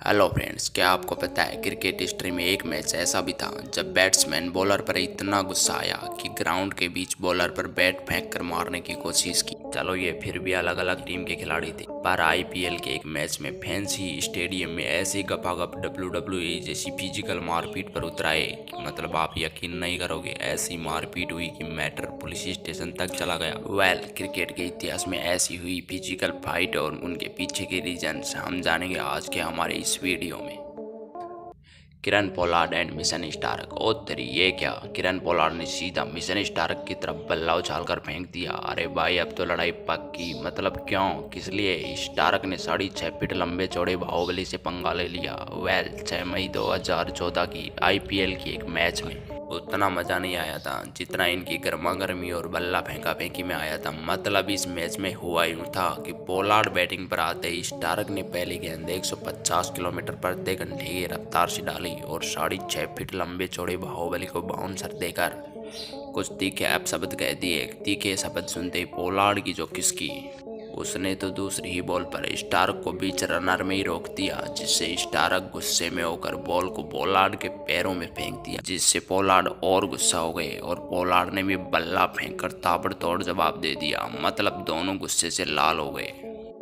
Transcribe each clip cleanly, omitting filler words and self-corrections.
Hello friends, क्या आपको पता है क्रिकेट हिस्ट्री में एक मैच ऐसा भी था जब बैट्समैन बॉलर पर इतना गुस्सा आया कि ग्राउंड के बीच बॉलर पर बैट फेंक कर मारने की कोशिश की। चलो ये फिर भी अलग अलग टीम के खिलाड़ी थे, पर आईपीएल के एक मैच में फैंस ही स्टेडियम में ऐसी गपागप डब्ल्यूडब्ल्यूई जैसी फिजिकल मारपीट पर उतराए कि मतलब आप यकीन नहीं करोगे, ऐसी मारपीट हुई कि मैटर पुलिस स्टेशन तक चला गया। क्रिकेट के इतिहास में ऐसी हुई फिजिकल फाइट और उनके पीछे के रीजंस हम जानेंगे आज के हमारे इस वीडियो में। Kieron Pollard and Mitchell Starc. ओ तेरी, ये क्या! किरण पोलार्ड ने सीधा मिशन स्टार्क की तरफ बल्ला उछालकर फेंक दिया। अरे भाई, अब तो लड़ाई पक्की। मतलब क्यों, किस लिए? स्टार्क ने 6.5 फीट लंबे चौड़े बाहुबली से पंगा ले लिया। 6 मई 2014 की आईपीएल की एक मैच में उतना मजा नहीं आया था जितना इनकी गर्मा गर्मी और बल्ला फेंका फेंकी में आया था। मतलब इस मैच में हुआ यूं था कि पोलार्ड बैटिंग पर आते ही स्टार्क ने पहली गेंद 150 किलोमीटर प्रति घंटे की रफ्तार से डाली और 6.5 फीट लंबे चौड़े बाहुबली को बाउंसर देकर कुछ तीखे अपशब्द कह दिए। तीखे शब्द सुनते ही पोलार्ड की जो खिसकी, उसने तो दूसरी ही बॉल पर स्टार्क को बीच रनर में ही रोक दिया, जिससे स्टार्क गुस्से में होकर बॉल को पोलार्ड के पैरों में फेंक दिया, जिससे पोलार्ड और गुस्सा हो गए और पोलार्ड ने भी बल्ला फेंककर ताबड़तोड़ जवाब दे दिया। मतलब दोनों गुस्से से लाल हो गए।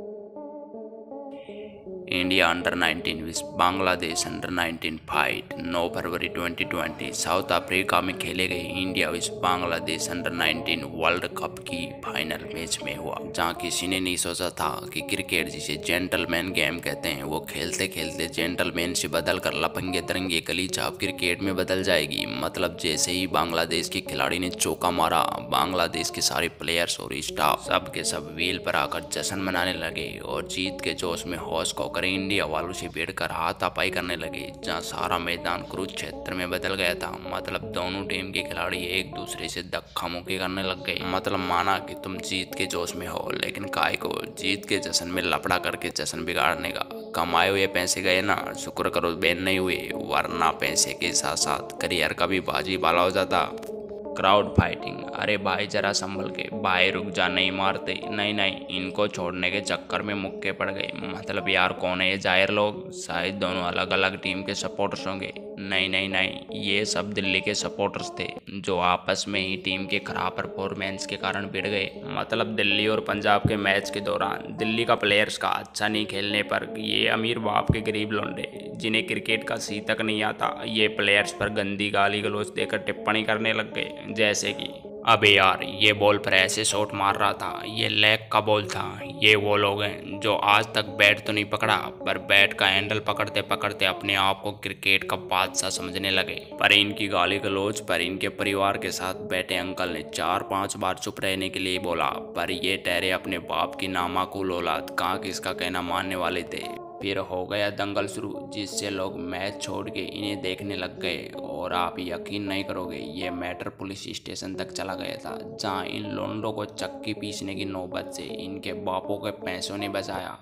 India under 19 vs Bangladesh under 19 fight 9 फरवरी 2020 साउथ अफ्रीका में खेले गए India vs Bangladesh under 19 world cup की फाइनल मैच में हुआ, जहां किसी ने नहीं सोचा था कि क्रिकेट जिसे जेंटलमैन गेम कहते हैं वो खेलते खेलते जेंटलमैन से बदल कर लफंगे तरंगे गली चाप क्रिकेट में बदल जाएगी। मतलब जैसे ही बांग्लादेश के खिलाड़ी ने चौका मारा, बांग्लादेश के सारे प्लेयर्स और स्टाफ सब के सब व्हील पर आकर जश्न मनाने लगे और जीत के जोश में होश खोकर इंडिया वालों से भिड़कर हाथापाई करने लगे, जहां सारा मैदान कुरुक्षेत्र में बदल गया था। मतलब दोनों टीम के खिलाड़ी एक दूसरे से धक्का मुक्की करने लग गए। मतलब माना कि तुम जीत के जोश में हो, लेकिन काय को जीत के जश्न में लफड़ा करके जश्न बिगाड़ने का। कमाए हुए पैसे गए ना, शुक्र करो बैन नहीं हुए, वरना पैसे के साथ साथ करियर का भी बाजी बाला हो जाता। Crowd fighting. अरे भाई जरा संभल के, भाई रुक जा, नहीं मारते। नहीं नहीं, इनको छोड़ने के चक्कर में मुक्के पड़ गए। मतलब यार कौन है ये जाहिर लोग? शायद दोनों अलग अलग टीम के सपोर्टर्स होंगे। नहीं नहीं नहीं, ये सब दिल्ली के सपोर्टर्स थे जो आपस में ही टीम के खराब परफॉर्मेंस के कारण भिड़ गए। मतलब दिल्ली और पंजाब के मैच के दौरान दिल्ली का प्लेयर्स का अच्छा नहीं खेलने पर ये अमीर बाप के गरीब लौंडे जिन्हें क्रिकेट का सी तक नहीं आता, ये प्लेयर्स पर गंदी गाली गलौज देकर टिप्पणी करने लग गए। जैसे कि अबे यार, ये बॉल पर ऐसे शॉट मार रहा था, ये लेग का बॉल था। ये वो लोग हैं जो आज तक बैट तो नहीं पकड़ा, पर बैट का हैंडल पकड़ते पकड़ते अपने आप को क्रिकेट का बादशाह समझने लगे। पर इनकी गाली गलौज पर इनके परिवार के साथ बैठे अंकल ने 4-5 बार चुप रहने के लिए बोला, पर ये ठहरे अपने बाप की नामाकुल औलाद, कहाँ किसका कहना मानने वाले थे। फिर हो गया दंगल शुरू, जिससे लोग मैच छोड़ के इन्हें देखने लग गए। और आप यकीन नहीं करोगे, ये मैटर पुलिस स्टेशन तक चला गया था, जहां इन लोंडों को चक्की पीसने की नौबत से इनके बापों के पैसों ने बचाया।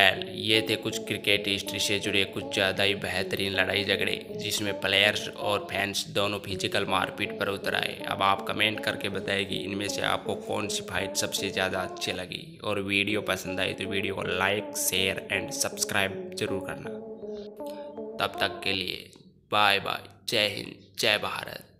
ये थे कुछ क्रिकेट हिस्ट्री से जुड़े कुछ ज़्यादा ही बेहतरीन लड़ाई झगड़े, जिसमें प्लेयर्स और फैंस दोनों फिजिकल मारपीट पर उतर आए। अब आप कमेंट करके बताएं कि इनमें से आपको कौन सी फाइट सबसे ज़्यादा अच्छी लगी। और वीडियो पसंद आई तो वीडियो को लाइक, शेयर एंड सब्सक्राइब जरूर करना। तब तक के लिए बाय बाय। जय हिंद, जय भारत।